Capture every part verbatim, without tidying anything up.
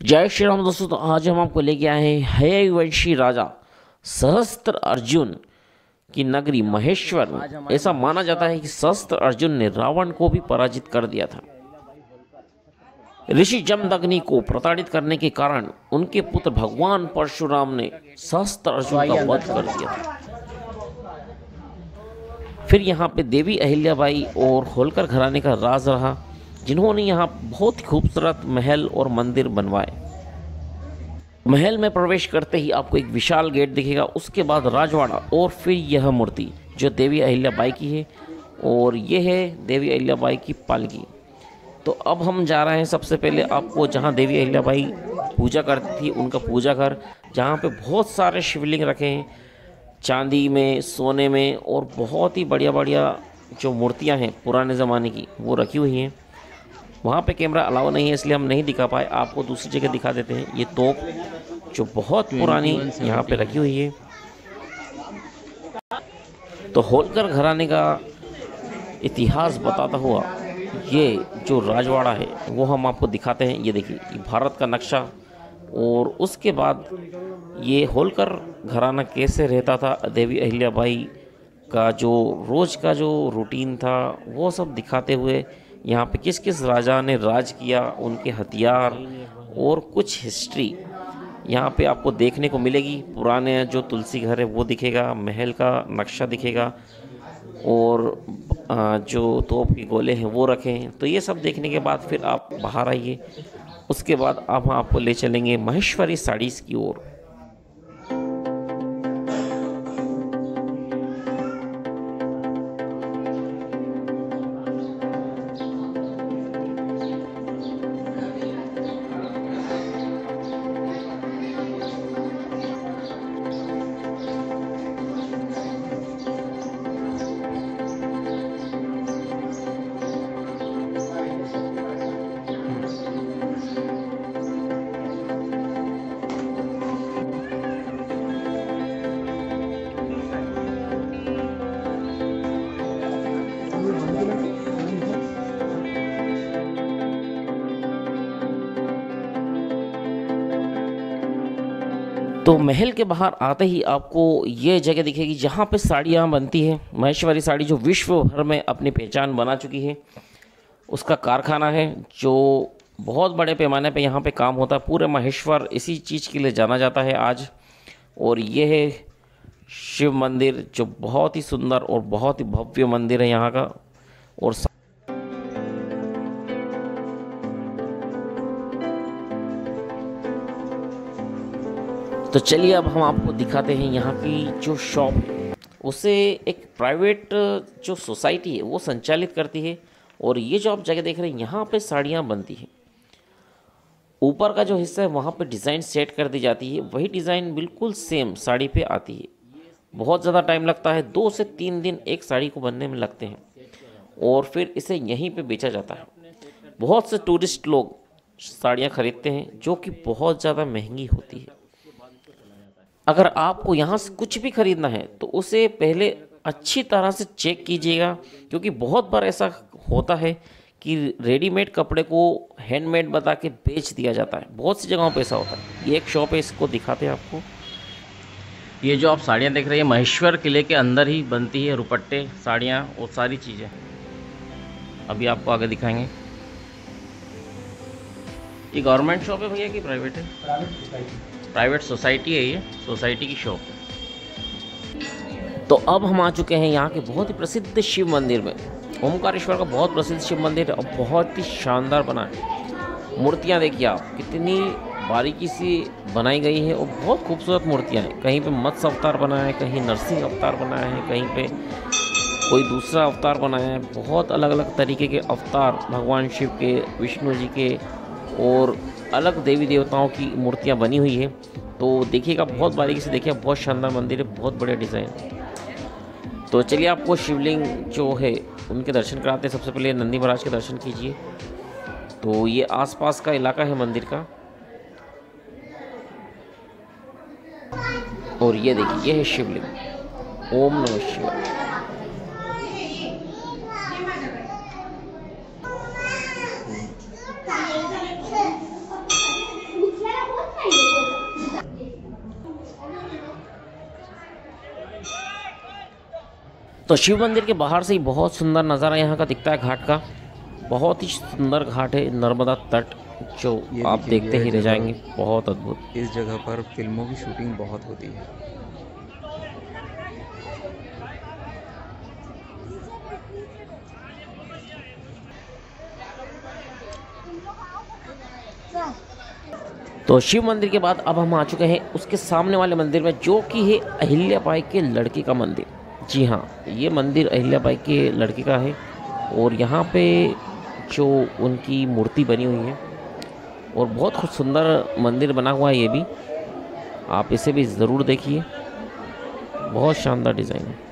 जय श्री राम दोस्तों। तो आज हम आपको लेके आए हैं हयवंशी राजा सहस्त्र अर्जुन की नगरी महेश्वर में। ऐसा माना जाता है कि सहस्त्र अर्जुन ने रावण को भी पराजित कर दिया था। ऋषि जमदग्नि को प्रताड़ित करने के कारण उनके पुत्र भगवान परशुराम ने सहस्त्र अर्जुन का वध कर दिया था। फिर यहाँ पे देवी अहिल्याबाई और होलकर घराने का राज रहा, जिन्होंने यहाँ बहुत खूबसूरत महल और मंदिर बनवाए। महल में प्रवेश करते ही आपको एक विशाल गेट दिखेगा, उसके बाद राजवाड़ा और फिर यह मूर्ति जो देवी अहिल्याबाई की है, और यह है देवी अहिल्याबाई की पालकी। तो अब हम जा रहे हैं सबसे पहले आपको जहाँ देवी अहिल्याबाई पूजा करती थी उनका पूजा घर, जहाँ पे बहुत सारे शिवलिंग रखे हैं, चांदी में, सोने में, और बहुत ही बढ़िया बढ़िया जो मूर्तियाँ हैं पुराने ज़माने की वो रखी हुई हैं। वहाँ पे कैमरा अलाउ नहीं है इसलिए हम नहीं दिखा पाए, आपको दूसरी जगह दिखा देते हैं। ये तोप जो बहुत पुरानी यहाँ पे रखी हुई है। तो होलकर घराने का इतिहास बताता हुआ ये जो राजवाड़ा है वो हम आपको दिखाते हैं। ये देखिए, ये भारत का नक्शा, और उसके बाद ये होलकर घराना कैसे रहता था, देवी अहिल्याबाई का जो रोज़ का जो रूटीन था वो सब दिखाते हुए यहाँ पे किस किस राजा ने राज किया, उनके हथियार और कुछ हिस्ट्री यहाँ पे आपको देखने को मिलेगी। पुराने जो तुलसी घर है वो दिखेगा, महल का नक्शा दिखेगा, और जो तोप के गोले हैं वो रखे हैं। तो ये सब देखने के बाद फिर आप बाहर आइए, उसके बाद अब हम आपको ले चलेंगे महेश्वरी साड़ीज़ की ओर। तो महल के बाहर आते ही आपको ये जगह दिखेगी जहाँ पे साड़ियाँ बनती हैं। महेश्वरी साड़ी जो विश्व भर में अपनी पहचान बना चुकी है, उसका कारखाना है जो बहुत बड़े पैमाने पे यहाँ पे काम होता है। पूरे महेश्वर इसी चीज़ के लिए जाना जाता है आज। और ये है शिव मंदिर जो बहुत ही सुंदर और बहुत ही भव्य मंदिर है यहाँ का। और तो चलिए अब हम आपको दिखाते हैं यहाँ की जो शॉप है, उसे एक प्राइवेट जो सोसाइटी है वो संचालित करती है। और ये जो आप जगह देख रहे हैं यहाँ पे साड़ियाँ बनती हैं। ऊपर का जो हिस्सा है वहाँ पे डिज़ाइन सेट कर दी जाती है, वही डिज़ाइन बिल्कुल सेम साड़ी पे आती है। बहुत ज़्यादा टाइम लगता है, दो से तीन दिन एक साड़ी को बनने में लगते हैं, और फिर इसे यहीं पे बेचा जाता है। बहुत से टूरिस्ट लोग साड़ियाँ खरीदते हैं जो कि बहुत ज़्यादा महंगी होती है। अगर आपको यहाँ से कुछ भी खरीदना है तो उसे पहले अच्छी तरह से चेक कीजिएगा, क्योंकि बहुत बार ऐसा होता है कि रेडीमेड कपड़े को हैंडमेड बता के बेच दिया जाता है। बहुत सी जगहों पे ऐसा होता है। ये एक शॉप है, इसको दिखाते हैं आपको। ये जो आप साड़ियाँ देख रहे हैं महेश्वर किले के अंदर ही बनती है, रुपट्टे, साड़ियाँ और सारी चीज़ें। अभी आपको आगे दिखाएंगे। ये गवर्नमेंट शॉप है भैया कि प्राइवेट है? प्राइवेट सोसाइटी है, ये सोसाइटी की शॉप है। तो अब हम आ चुके हैं यहाँ के बहुत ही प्रसिद्ध शिव मंदिर में। ओमकारेश्वर का बहुत प्रसिद्ध शिव मंदिर है और बहुत ही शानदार बना है। मूर्तियाँ देखिए आप, कितनी बारीकी से बनाई गई है और बहुत खूबसूरत मूर्तियाँ हैं। कहीं पे मत्स्य अवतार बनाया है, कहीं नरसिंह अवतार बनाया है, कहीं पे कोई दूसरा अवतार बनाया है। बहुत अलग अलग तरीके के अवतार भगवान शिव के, विष्णु जी के और अलग देवी देवताओं की मूर्तियां बनी हुई है। तो देखिएगा, बहुत बारीकी से देखिए, बहुत शानदार मंदिर है, बहुत बढ़िया डिज़ाइन। तो चलिए आपको शिवलिंग जो है उनके दर्शन कराते हैं। सबसे पहले नंदी महाराज के दर्शन कीजिए। तो ये आसपास का इलाका है मंदिर का, और ये देखिए ये है शिवलिंग। ओम नमः शिवाय। तो शिव मंदिर के बाहर से ही बहुत सुंदर नज़ारा यहाँ का दिखता है घाट का। बहुत ही सुंदर घाट है, नर्मदा तट, जो आप देखते ही रह जाएंगे। बहुत अद्भुत। इस जगह पर फिल्मों की शूटिंग बहुत होती है। तो शिव मंदिर के बाद अब हम आ चुके हैं उसके सामने वाले मंदिर में, जो कि है अहिल्याबाई के लड़के का मंदिर। जी हाँ, ये मंदिर अहिल्याबाई के लड़के का है और यहाँ पे जो उनकी मूर्ति बनी हुई है और बहुत खूब सुंदर मंदिर बना हुआ है। ये भी आप इसे भी ज़रूर देखिए, बहुत शानदार डिज़ाइन है।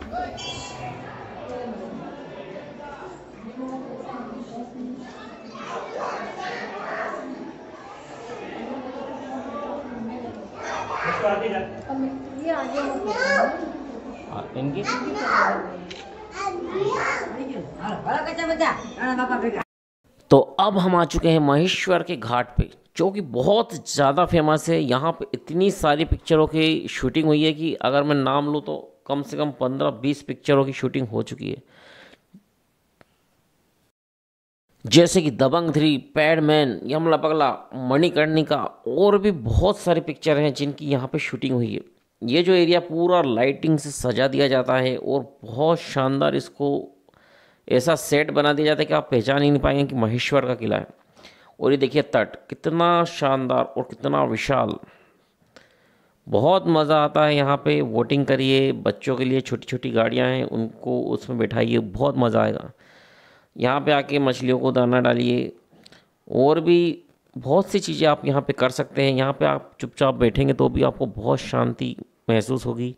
इनकी तो अब हम आ चुके हैं महेश्वर के घाट पे, जो कि बहुत ज़्यादा फेमस है। यहाँ पे इतनी सारी पिक्चरों की शूटिंग हुई है कि अगर मैं नाम लूँ तो कम से कम पंद्रह बीस पिक्चरों की शूटिंग हो चुकी है, जैसे कि दबंग थ्री, पैडमैन, यमला पगला, मणिकर्णिका और भी बहुत सारी पिक्चर हैं जिनकी यहाँ पे शूटिंग हुई है। ये जो एरिया पूरा लाइटिंग से सजा दिया जाता है और बहुत शानदार इसको ऐसा सेट बना दिया जाता है कि आप पहचान ही नहीं पाएंगे कि महेश्वर का किला है। और ये देखिए तट कितना शानदार और कितना विशाल, बहुत मज़ा आता है यहाँ पे। वोटिंग करिए, बच्चों के लिए छोटी छोटी गाड़ियाँ हैं उनको उसमें बैठाइए, बहुत मज़ा आएगा। यहाँ पे आके मछलियों को दाना डालिए और भी बहुत सी चीज़ें आप यहाँ पे कर सकते हैं। यहाँ पे आप चुपचाप बैठेंगे तो भी आपको बहुत शांति महसूस होगी।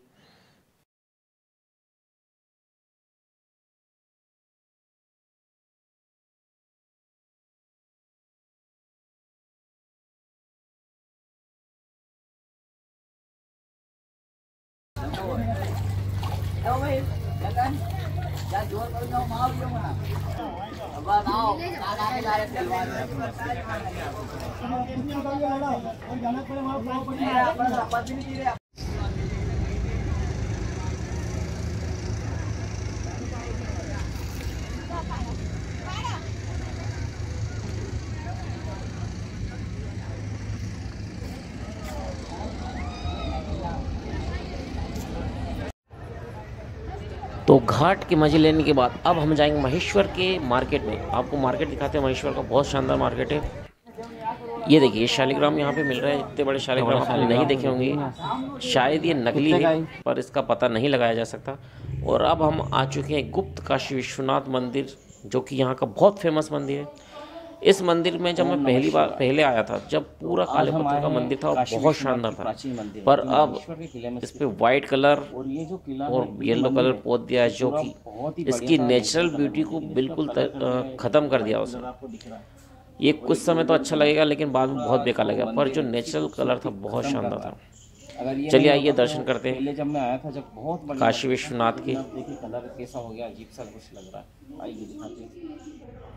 तो घाट के मजे लेने के बाद अब हम जाएंगे महेश्वर के मार्केट में। आपको मार्केट दिखाते हैं महेश्वर का, बहुत शानदार मार्केट है। ये देखिए शालिग्राम यहाँ पे मिल रहा है। इतने बड़े शालिग्राम आपने नहीं देखे होंगे, शायद ये नकली है पर इसका पता नहीं लगाया जा सकता। और अब हम आ चुके हैं गुप्त काशी विश्वनाथ मंदिर, जो कि यहाँ का बहुत फेमस मंदिर है। इस मंदिर में जब मैं पहली बार पहले आया था, जब पूरा काले पत्थर का मंदिर था और बहुत शानदार था, पर अब इस पे वाइट कलर और येलो कलर पोत दिया है, जो कि इसकी नेचुरल ब्यूटी को बिल्कुल ख़त्म कर दिया उसने। ये कुछ समय तो अच्छा लगेगा लेकिन बाद में बहुत बेकार लगेगा, पर जो नेचुरल कलर था बहुत शानदार था। चलिए आइए दर्शन करते हैं जब मैं आया था जब बहुत काशी विश्वनाथ के। देखिए कलर कैसा हो गया, अजीब सा कुछ लग रहा है। आइए दिखाते हैं।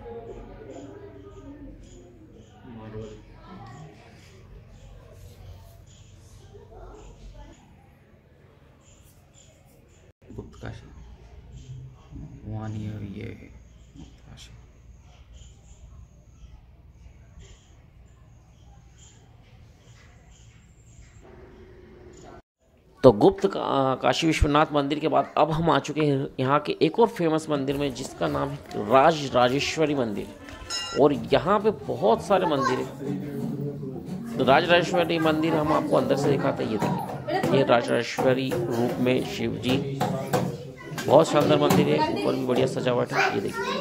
गुप्त काशी वन ईयर ये है गुप्त काशी। तो गुप्त का, काशी विश्वनाथ मंदिर के बाद अब हम आ चुके हैं यहाँ के एक और फेमस मंदिर में, जिसका नाम है राज राजेश्वरी मंदिर। और यहाँ पे बहुत सारे मंदिर हैं। तो राज राजेश्वरी मंदिर हम आपको अंदर से दिखाते हैं। ये देखिए, ये राज राजेश्वरी रूप में शिव जी, बहुत शानदार मंदिर है। ऊपर भी बढ़िया सजावट है। ये देखिए,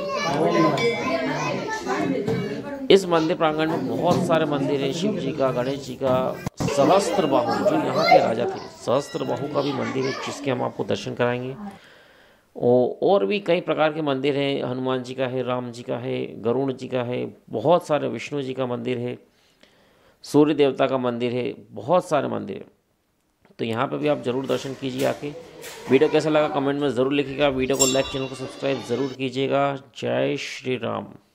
इस मंदिर प्रांगण में बहुत सारे मंदिर हैं, शिव जी का, गणेश जी का, सहस्त्र बाहु जो यहाँ के राजा थे, सहस्त्र बाहु का भी मंदिर है, जिसके हम आपको दर्शन कराएंगे। और भी कई प्रकार के मंदिर हैं, हनुमान जी का है, राम जी का है, गरुड़ जी का है, बहुत सारे, विष्णु जी का मंदिर है, सूर्य देवता का मंदिर है, बहुत सारे मंदिर हैं। तो यहाँ पे भी आप ज़रूर दर्शन कीजिए आके। वीडियो कैसा लगा कमेंट में ज़रूर लिखिएगा। वीडियो को लाइक, चैनल को सब्सक्राइब ज़रूर कीजिएगा। जय श्री राम।